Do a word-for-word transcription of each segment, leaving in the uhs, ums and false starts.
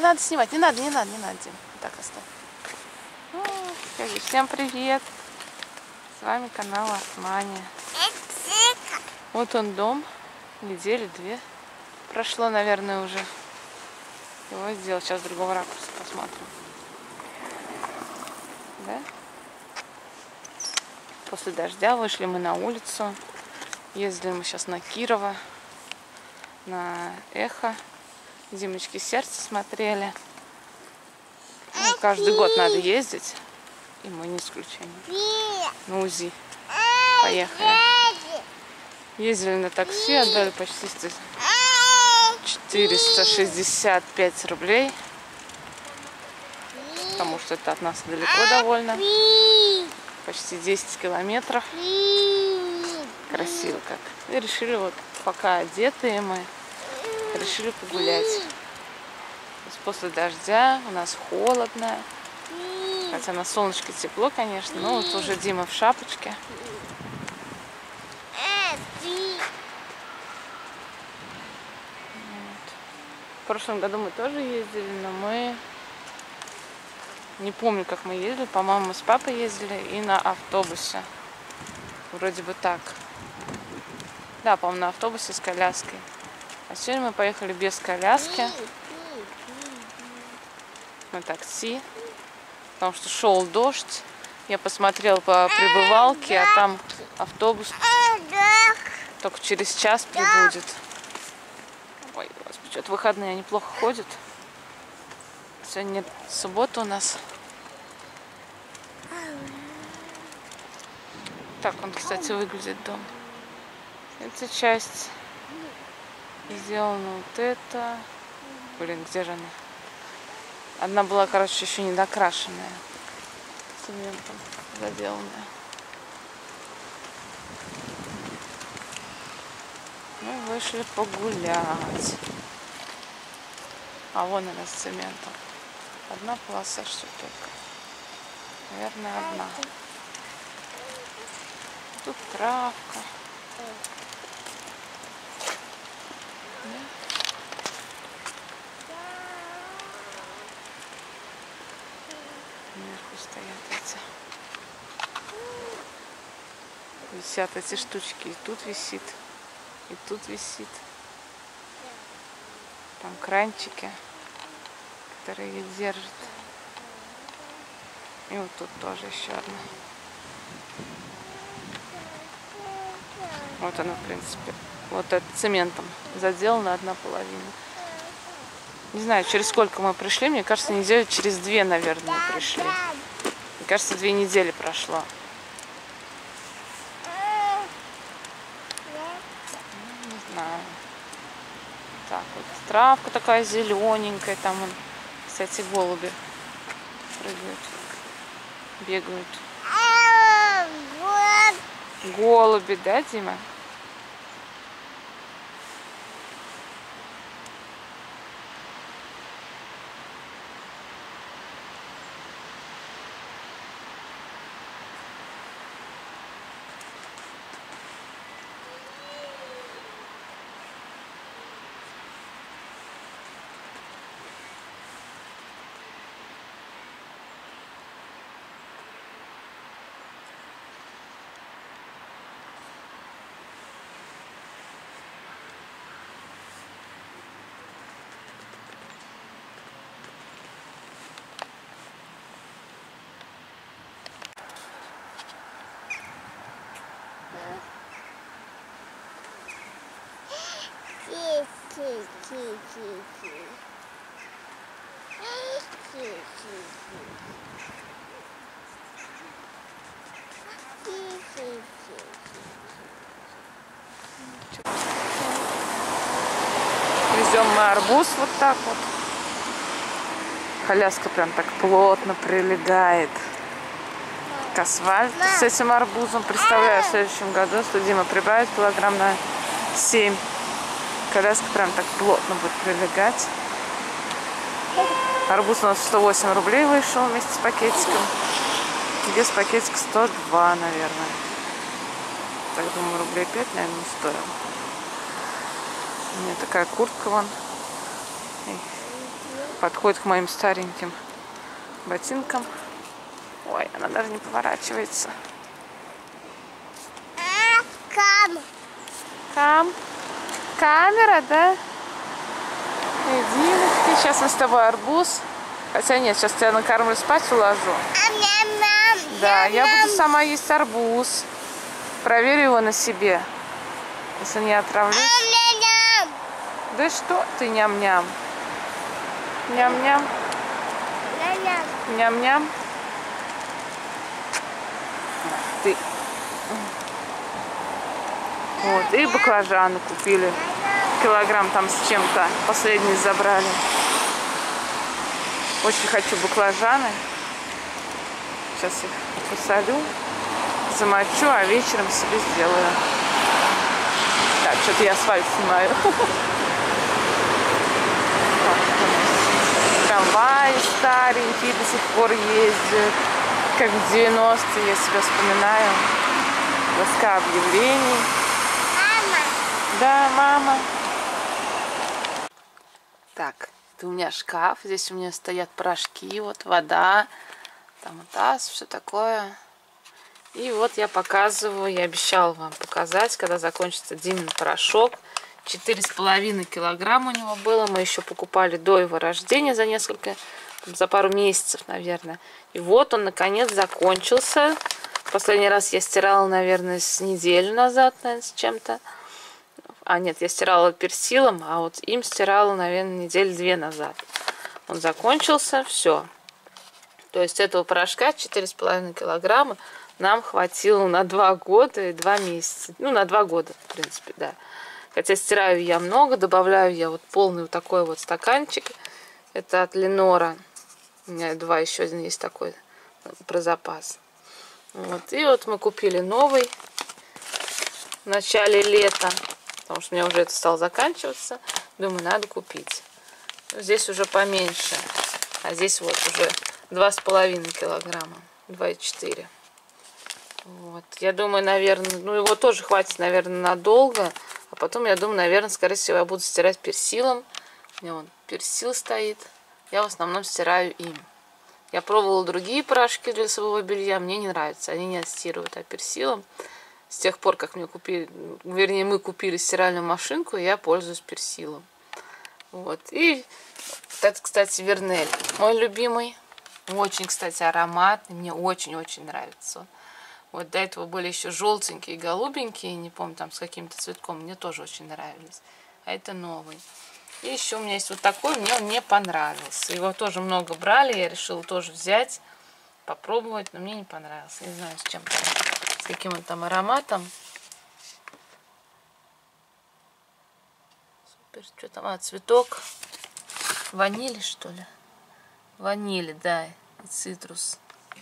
надо снимать, не надо, не надо, не надо, Дим. Так оставь. О, скажи, всем привет. С вами канал Османия. Вот он дом. Недели две. Прошло, наверное, уже. Его сделал. Сейчас с другого ракурса посмотрим. Да? После дождя вышли мы на улицу. Ездили мы сейчас на Кирова, на Эхо. Димочки сердце смотрели. Ну, каждый год надо ездить. И мы не исключение. На УЗИ. Поехали. Ездили на такси, отдали почти четыреста шестьдесят пять рублей. Потому что это от нас далеко довольно. Почти десять километров. Красиво как. И решили вот, пока одетые мы, решили погулять. После дождя у нас холодно. Хотя на солнышке тепло, конечно. Но вот уже Дима в шапочке. Вот. В прошлом году мы тоже ездили, но мы... Не помню, как мы ездили. По-моему, мы с папой ездили и на автобусе. Вроде бы так. Да, по-моему, на автобусе с коляской. А сегодня мы поехали без коляски. На такси. Потому что шел дождь. Я посмотрела по прибывалке, а там автобус только через час прибудет. Ой, господи, что-то выходные они плохо ходят. Сегодня суббота у нас. Так он, кстати, выглядит дом. Эта часть сделана вот это. Блин, где же она? Одна была, короче, еще не докрашенная. Цементом заделанная. Мы вышли погулять. А вон она с цементом. Одна полоса, что только. Наверное, одна. Тут травка. Да? Вверху стоят эти. Висят эти штучки. И тут висит. И тут висит. Там кранчики, которые их держат. И вот тут тоже еще одна. Вот она, в принципе. Вот это цементом заделана одна половина. Не знаю, через сколько мы пришли. Мне кажется, неделю через две, наверное, мы пришли. Мне кажется, две недели прошло. Не знаю. Так, вот травка такая зелененькая. Там, вон, кстати, голуби прыгают, бегают. Голуби, да, Дима? Везем мы арбуз вот так вот. Коляска прям так плотно прилегает к асфальту с этим арбузом. Представляю, в следующем году, что Дима прибавит килограмм на семь. Коляска прям так плотно будет прилегать. Арбуз у нас сто восемь рублей вышел вместе с пакетиком. Без пакетика сто два, наверное. Так, думаю, рублей пять, наверное, не стоило. У меня такая куртка вон. Подходит к моим стареньким ботинкам. Ой, она даже не поворачивается. Кам. Кам. Камера, да? Иди, сейчас мы с тобой арбуз. Хотя нет, сейчас тебя накормлю, спать уложу. Да, я буду сама есть арбуз. Проверю его на себе. Если не отравлюсь. Да что ты, ням-ням? Ням-ням. Ням-ням. Ты. Вот, и баклажаны купили. Килограмм там с чем-то. Последний забрали. Очень хочу баклажаны. Сейчас их посолю, замочу, а вечером себе сделаю. Так, что-то я асфальт снимаю. Трамваи старенькие до сих пор ездят. Как в девяностые, я себя вспоминаю. Доска объявлений. Мама. Да, мама. Так, это у меня шкаф. Здесь у меня стоят порошки, вот вода, там таз, все такое. И вот я показываю, я обещала вам показать, когда закончится Димин порошок. Четыре с половиной килограмма у него было. Мы еще покупали до его рождения за несколько, за пару месяцев, наверное. И вот он наконец закончился. Последний раз я стирала, наверное, с неделю назад, наверное, с чем-то. А нет, я стирала персилом, а вот им стирала, наверное, недели две назад. Он закончился, все. То есть этого порошка четыре с половиной килограмма нам хватило на два года и два месяца. Ну, на два года, в принципе, да. Хотя стираю я много, добавляю я вот полный вот такой вот стаканчик. Это от Ленора. У меня два, еще один есть такой про запас. Вот. И вот мы купили новый в начале лета. Потому что у меня уже это стало заканчиваться. Думаю, надо купить. Здесь уже поменьше. А здесь вот уже два с половиной килограмма. два и четыре. Вот. Я думаю, наверное, ну его тоже хватит, наверное, надолго. А потом, я думаю, наверное, скорее всего, я буду стирать персилом. У меня вон персил стоит. Я в основном стираю им. Я пробовала другие порошки для своего белья. Мне не нравятся. Они не отстирывают, а персилом. С тех пор, как мне купили, вернее, мы купили стиральную машинку, я пользуюсь персилом. Вот. И это, кстати, Вернель. Мой любимый. Очень, кстати, ароматный. Мне очень-очень нравится он. Вот до этого были еще желтенькие и голубенькие. Не помню, там с каким-то цветком. Мне тоже очень нравились. А это новый. И еще у меня есть вот такой. Мне он не понравился. Его тоже много брали. Я решила тоже взять, попробовать. Но мне не понравился. Не знаю, с чем там. С каким он там ароматом. Супер. Что там? А, цветок. Ванили, что ли? Ванили, да. И цитрус.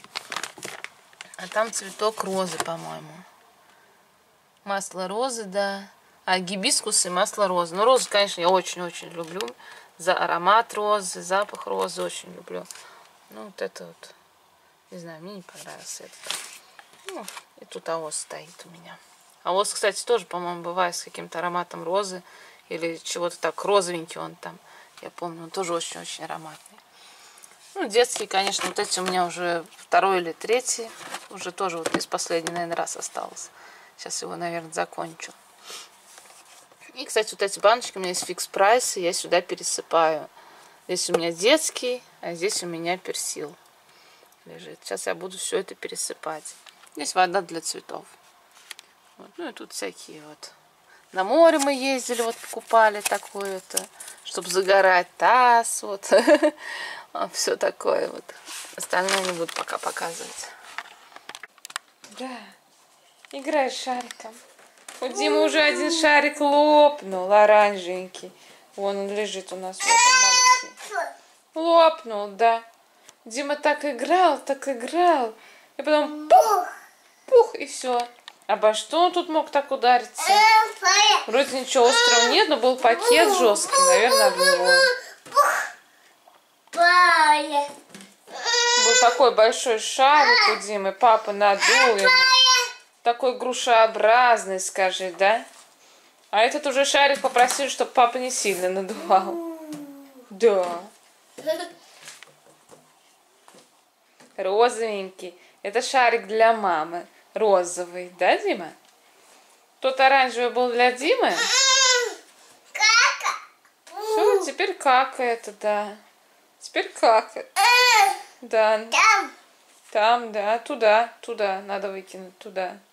А там цветок розы, по-моему. Масло розы, да. А, гибискус и масло розы. Ну, розы, конечно, я очень-очень люблю. За аромат розы, запах розы очень люблю. Ну, вот это вот. Не знаю, мне не понравился этот. Ну, и тут авос стоит у меня. Авос, кстати, тоже, по-моему, бывает с каким-то ароматом розы. Или чего-то так розовенький он там. Я помню, он тоже очень-очень ароматный. Ну, детские, конечно, вот эти у меня уже второй или третий. Уже тоже вот из последнего, наверное, раз осталось. Сейчас его, наверное, закончу. И, кстати, вот эти баночки у меня есть фикс прайс, и я сюда пересыпаю. Здесь у меня детский, а здесь у меня персил лежит. Сейчас я буду все это пересыпать. Здесь вода для цветов. Вот. Ну и тут всякие вот. На море мы ездили, вот покупали такое-то, чтобы загорать, таз, вот. Все такое вот. Остальное не буду пока показывать. Да, играй с шариком. У Димы уже один шарик лопнул, оранжевенький. Вон он лежит у нас, вот он маленький. Лопнул, да. Дима так играл, так играл. И потом пух, пух, и все. Обо что он тут мог так удариться? Вроде ничего острого нет, но был пакет жесткий, наверное, об него. Был такой большой шарик у Димы, папа надул ему. Такой грушеобразный, скажи, да? А этот уже шарик попросили, чтобы папа не сильно надувал. Да. Розовенький. Это шарик для мамы. Розовый, да, Дима? Тот оранжевый был для Димы. Кака. Все, теперь какает, да. Теперь какает. Да. Там. Там, да. Туда, туда. Надо выкинуть, туда.